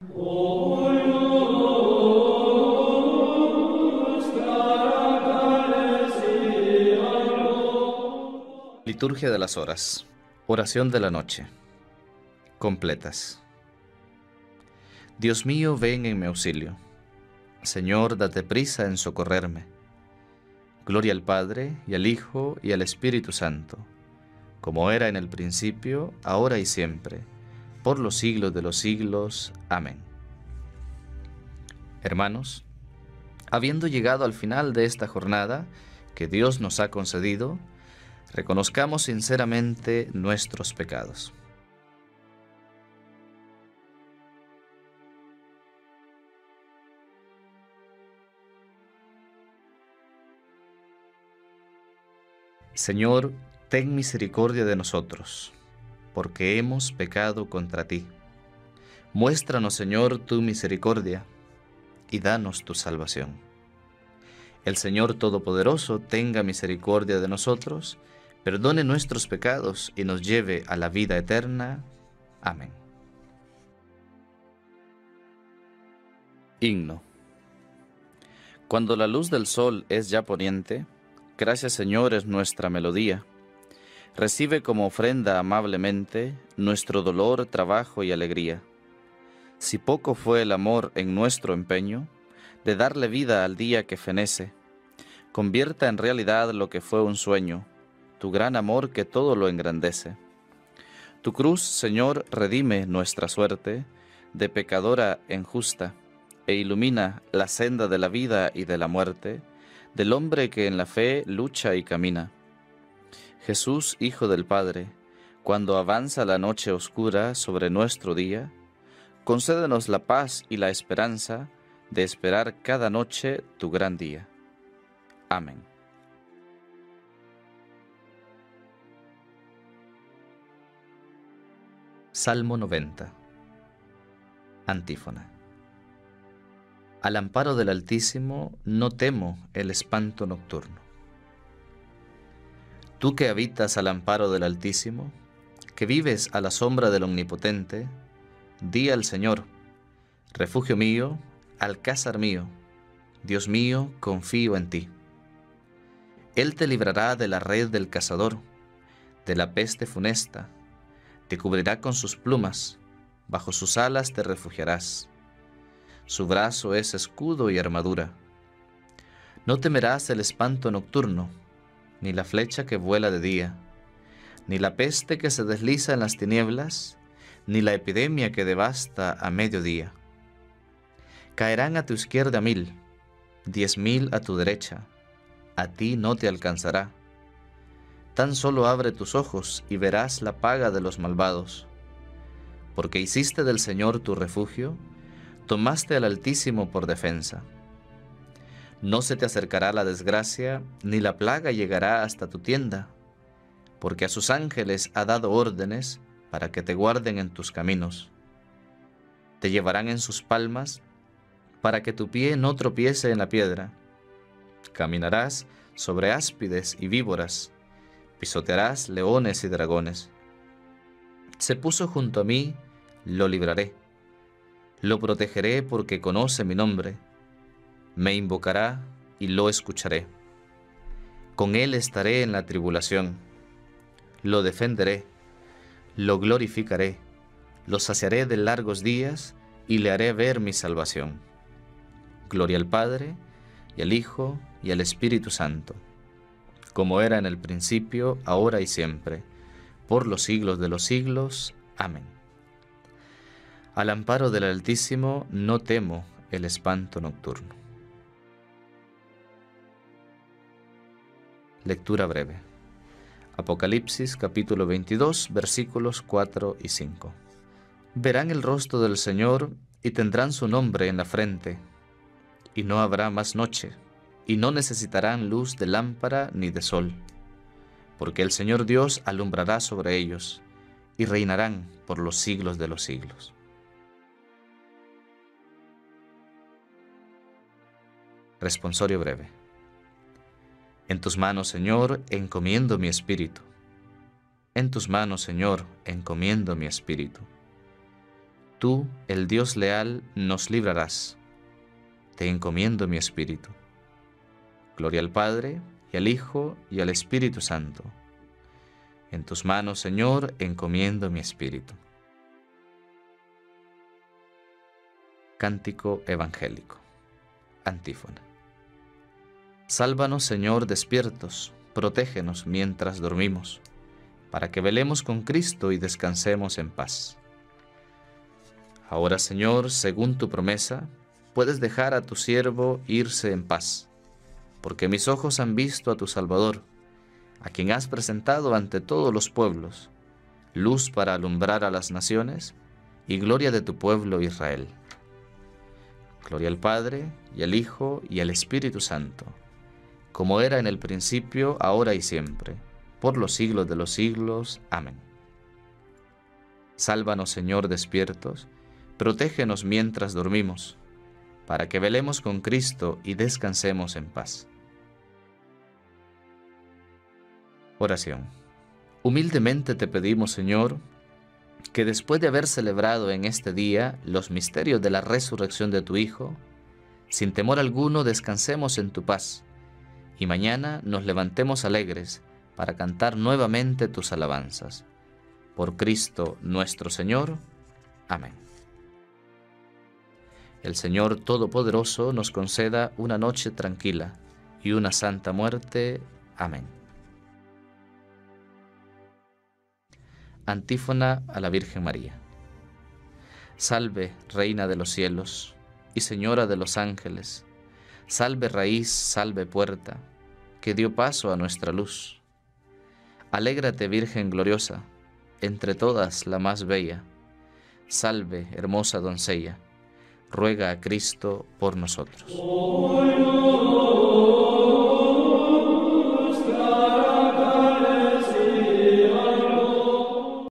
Liturgia de las horas. Oración de la noche. Completas. Dios mío, ven en mi auxilio. Señor, date prisa en socorrerme. Gloria al Padre, y al Hijo, y al Espíritu Santo, como era en el principio, ahora y siempre, por los siglos de los siglos. Amén. Hermanos, habiendo llegado al final de esta jornada que Dios nos ha concedido, reconozcamos sinceramente nuestros pecados. Señor, ten misericordia de nosotros, porque hemos pecado contra ti. Muéstranos, Señor, tu misericordia, y danos tu salvación. El Señor Todopoderoso tenga misericordia de nosotros, perdone nuestros pecados y nos lleve a la vida eterna. Amén. Himno. Cuando la luz del sol es ya poniente, gracias, Señor, es nuestra melodía. Recibe como ofrenda amablemente nuestro dolor, trabajo y alegría. Si poco fue el amor en nuestro empeño de darle vida al día que fenece, convierta en realidad lo que fue un sueño, tu gran amor que todo lo engrandece. Tu cruz, Señor, redime nuestra suerte de pecadora en justa, e ilumina la senda de la vida y de la muerte, del hombre que en la fe lucha y camina. Jesús, Hijo del Padre, cuando avanza la noche oscura sobre nuestro día, concédenos la paz y la esperanza de esperar cada noche tu gran día. Amén. Salmo 90. Antífona. Al amparo del Altísimo no temo el espanto nocturno. Tú que habitas al amparo del Altísimo, que vives a la sombra del Omnipotente, di al Señor: refugio mío, alcázar mío, Dios mío, confío en ti. Él te librará de la red del cazador, de la peste funesta, te cubrirá con sus plumas, bajo sus alas te refugiarás. Su brazo es escudo y armadura. No temerás el espanto nocturno, ni la flecha que vuela de día, ni la peste que se desliza en las tinieblas, ni la epidemia que devasta a mediodía. Caerán a tu izquierda 1000, 10.000 a tu derecha, a ti no te alcanzará. Tan solo abre tus ojos y verás la paga de los malvados. Porque hiciste del Señor tu refugio, tomaste al Altísimo por defensa. No se te acercará la desgracia, ni la plaga llegará hasta tu tienda, porque a sus ángeles ha dado órdenes para que te guarden en tus caminos. Te llevarán en sus palmas, para que tu pie no tropiece en la piedra. Caminarás sobre áspides y víboras, pisotearás leones y dragones. Se puso junto a mí, lo libraré. Lo protegeré porque conoce mi nombre. Me invocará y lo escucharé. Con él estaré en la tribulación. Lo defenderé, lo glorificaré, lo saciaré de largos días y le haré ver mi salvación. Gloria al Padre, y al Hijo, y al Espíritu Santo, como era en el principio, ahora y siempre, por los siglos de los siglos. Amén. Al amparo del Altísimo no temo el espanto nocturno. Lectura breve. Apocalipsis capítulo 22, versículos 4 y 5. Verán el rostro del Señor y tendrán su nombre en la frente, y no habrá más noche, y no necesitarán luz de lámpara ni de sol, porque el Señor Dios alumbrará sobre ellos, y reinarán por los siglos de los siglos. Responsorio breve. En tus manos, Señor, encomiendo mi espíritu. En tus manos, Señor, encomiendo mi espíritu. Tú, el Dios leal, nos librarás. Te encomiendo mi espíritu. Gloria al Padre, y al Hijo, y al Espíritu Santo. En tus manos, Señor, encomiendo mi espíritu. Cántico evangélico. Antífona. Sálvanos, Señor, despiertos, protégenos mientras dormimos, para que velemos con Cristo y descansemos en paz. Ahora, Señor, según tu promesa, puedes dejar a tu siervo irse en paz, porque mis ojos han visto a tu Salvador, a quien has presentado ante todos los pueblos, luz para alumbrar a las naciones y gloria de tu pueblo Israel. Gloria al Padre, y al Hijo, y al Espíritu Santo, como era en el principio, ahora y siempre, por los siglos de los siglos. Amén. Sálvanos, Señor, despiertos, protégenos mientras dormimos, para que velemos con Cristo y descansemos en paz. Oración. Humildemente te pedimos, Señor, que después de haber celebrado en este día los misterios de la resurrección de tu Hijo, sin temor alguno descansemos en tu paz, y mañana nos levantemos alegres para cantar nuevamente tus alabanzas. Por Cristo nuestro Señor. Amén. El Señor Todopoderoso nos conceda una noche tranquila y una santa muerte. Amén. Antífona a la Virgen María. Salve, Reina de los cielos y Señora de los ángeles, salve raíz, salve puerta, que dio paso a nuestra luz. Alégrate, Virgen gloriosa, entre todas la más bella. Salve, hermosa doncella, ruega a Cristo por nosotros.